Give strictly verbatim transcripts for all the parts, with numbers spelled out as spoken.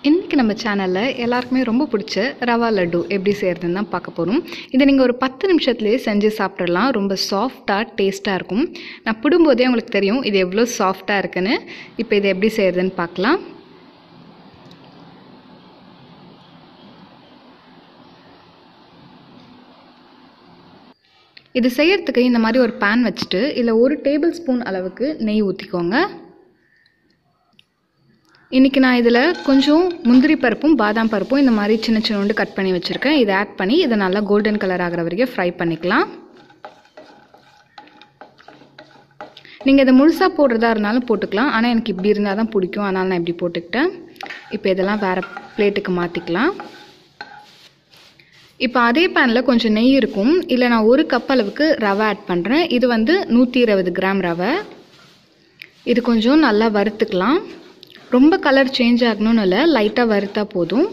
இன்றைக்கி நம்ம சேனலில் எல்லாருக்குமே ரொம்ப பிடிச்ச ரவா லட்டு எப்படி செய்கிறதுன்னு தான் பார்க்க போகிறோம். இதை நீங்கள் ஒரு பத்து நிமிஷத்துலேயே செஞ்சு சாப்பிட்றலாம். ரொம்ப சாஃப்டாக டேஸ்ட்டாக இருக்கும். நான் பிடும்போதே உங்களுக்கு தெரியும் இது எவ்வளோ சாஃப்டாக இருக்குன்னு. இப்போ இதை எப்படி செய்கிறதுன்னு பார்க்கலாம். இது செய்கிறதுக்கு இந்த மாதிரி ஒரு பேன் வச்சுட்டு இதில் ஒரு டேபிள் ஸ்பூன் அளவுக்கு நெய் ஊற்றிக்கோங்க. இன்றைக்கி நான் இதில் கொஞ்சம் முந்திரி பருப்பும் பாதாம் பருப்பும் இந்த மாதிரி சின்ன சின்னோண்டு கட் பண்ணி வச்சுருக்கேன். இதை ஆட் பண்ணி இதை நல்லா கோல்டன் கலர் ஆகிற வரைக்கும் ஃப்ரை பண்ணிக்கலாம். நீங்கள் இதை முழுசாக போடுறதா இருந்தாலும் போட்டுக்கலாம். ஆனால் எனக்கு இப்படி இருந்தால் தான் பிடிக்கும், அதனால் நான் இப்படி போட்டுக்கிட்டேன். இப்போ இதெல்லாம் வேறு பிளேட்டுக்கு மாற்றிக்கலாம். இப்போ அதே பேனில் கொஞ்சம் நெய் இருக்கும். இல்லை நான் ஒரு கப் அளவுக்கு ரவை ஆட் பண்ணுறேன். இது வந்து நூற்றி இருபது கிராம் ரவை. இது கொஞ்சம் நல்லா வறுத்துக்கலாம். ரொம்ப கலர் சேஞ்ச் ஆகணும்னு இல்லை, லைட்டாக வறுத்தா போதும்.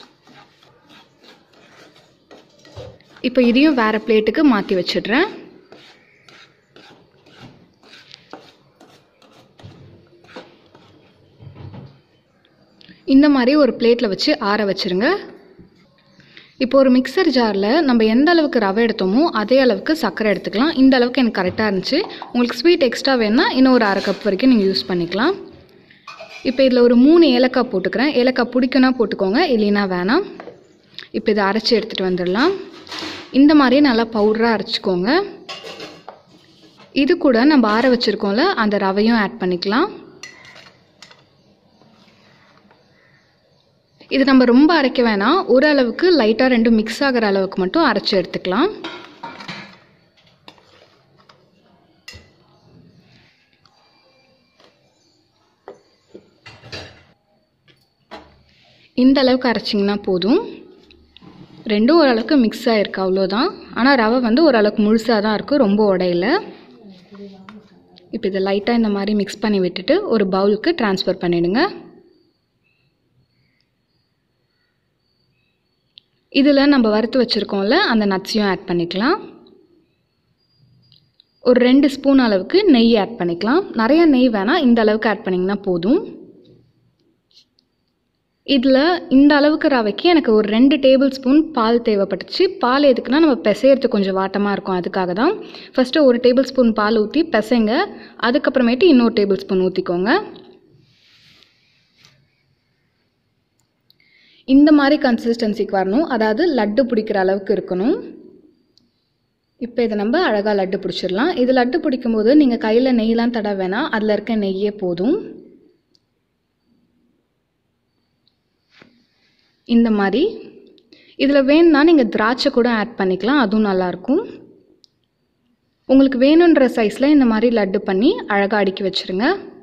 இப்போ இதையும் வேறு பிளேட்டுக்கு மாற்றி வச்சிடுறேன். இந்த மாதிரி ஒரு பிளேட்டில் வச்சு ஆற வச்சுருங்க. இப்போ ஒரு மிக்சர் ஜாரில் நம்ம எந்த அளவுக்கு ரவை எடுத்தோமோ அதே அளவுக்கு சர்க்கரை எடுத்துக்கலாம். இந்த அளவுக்கு எனக்கு கரெக்டாக இருந்துச்சு. உங்களுக்கு ஸ்வீட் எக்ஸ்ட்ரா வேணுன்னா இன்னும் ஒரு அரை கப் வரைக்கும் நீங்கள் யூஸ் பண்ணிக்கலாம். இப்போ இதில் ஒரு மூணு ஏலக்காய் போட்டுக்கிறேன். ஏலக்காய் பிடிக்குன்னா போட்டுக்கோங்க, இல்லைன்னா வேணாம். இப்போ இதை அரைச்சி எடுத்துகிட்டு வந்துடலாம். இந்த மாதிரி நல்லா பவுடராக அரைச்சிக்கோங்க. இது கூட நம்ம ஆற வச்சுருக்கோம்ல அந்த ரவையும் ஆட் பண்ணிக்கலாம். இது நம்ம ரொம்ப அரைக்க வேணாம், ஓரளவுக்கு லைட்டாக ரெண்டும் மிக்ஸ் ஆகிற அளவுக்கு மட்டும் அரைச்சி எடுத்துக்கலாம். இந்த அளவுக்கு அரைச்சிங்கன்னா போதும். ரெண்டும் ஓரளவுக்கு மிக்ஸ் ஆகிருக்கு, அவ்வளோதான். ஆனால் ரவை வந்து ஓரளவுக்கு முழுசாக தான் இருக்குது, ரொம்ப உடையில. இப்போ இதை லைட்டாக இந்த மாதிரி மிக்ஸ் பண்ணி விட்டுட்டு ஒரு பவுலுக்கு ட்ரான்ஸ்ஃபர் பண்ணிவிடுங்க. இதில் நம்ம வறுத்து வச்சுருக்கோம்ல அந்த நட்ஸையும் ஆட் பண்ணிக்கலாம். ஒரு ரெண்டு ஸ்பூன் அளவுக்கு நெய் ஆட் பண்ணிக்கலாம். நிறைய நெய் வேணாம், இந்த அளவுக்கு ஆட் பண்ணிங்கன்னா போதும். இதில் இந்த அளவுக்கு ரவைக்கு எனக்கு ஒரு ரெண்டு டேபிள் ஸ்பூன் பால் தேவைப்பட்டுச்சு. பால் எதுக்குன்னா நம்ம பிசையறதுக்கு கொஞ்சம் வாட்டமாக இருக்கும், அதுக்காக தான். ஃபஸ்ட்டு ஒரு டேபிள் ஸ்பூன் பால் ஊற்றி பிசைங்க. அதுக்கப்புறமேட்டு இன்னொரு டேபிள் ஸ்பூன் ஊற்றிக்கோங்க. இந்த மாதிரி கன்சிஸ்டன்சிக்கு வரணும், அதாவது லட்டு பிடிக்கிற அளவுக்கு இருக்கணும். இப்போ இதை நம்ம அழகாக லட்டு பிடிச்சிடலாம். இது லட்டு பிடிக்கும்போது நீங்கள் கையில் நெய்லாம் தட வேணாம், அதில் இருக்க நெய்யே போதும். இந்த மாதிரி இதில் வேணும்னா நீங்கள் திராட்சை கூட ஆட் பண்ணிக்கலாம், அதுவும் நல்லாயிருக்கும். உங்களுக்கு வேணுன்ற சைஸில் இந்த மாதிரி லட்டு பண்ணி அழகாக அடுக்கி வச்சுருங்க.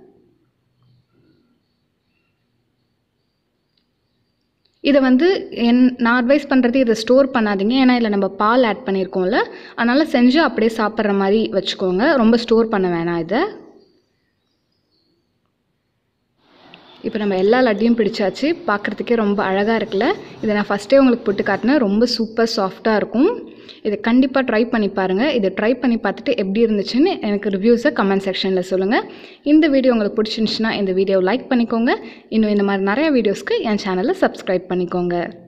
இதை வந்து என் நான் அட்வைஸ் பண்ணுறது இதை ஸ்டோர் பண்ணாதீங்க. ஏன்னா இதில் நம்ம பால் ஆட் பண்ணியிருக்கோம்ல, அதனால் செஞ்சு அப்படியே சாப்பிட்ற மாதிரி வச்சுக்கோங்க. ரொம்ப ஸ்டோர் பண்ண வேணாம் இதை. இப்போ நம்ம எல்லா லட்டையும் பிடிச்சாச்சு. பார்க்குறதுக்கே ரொம்ப அழகாக இருக்குல்ல. இதை நான் ஃபஸ்ட்டே உங்களுக்கு போட்டு காட்டினேன். ரொம்ப சூப்பர் சாஃப்டாக இருக்கும். இதை கண்டிப்பாக ட்ரை பண்ணி பாருங்கள். இதை ட்ரை பண்ணி பார்த்துட்டு எப்படி இருந்துச்சுன்னு எனக்கு ரிவ்யூஸை கமெண்ட் செக்ஷனில் சொல்லுங்கள். இந்த வீடியோ உங்களுக்கு பிடிச்சிருந்துச்சுன்னா இந்த வீடியோவை லைக் பண்ணிக்கோங்க. இன்னும் இந்த மாதிரி நிறையா வீடியோஸ்க்கு என் சேனலை சப்ஸ்கிரைப் பண்ணிக்கோங்க.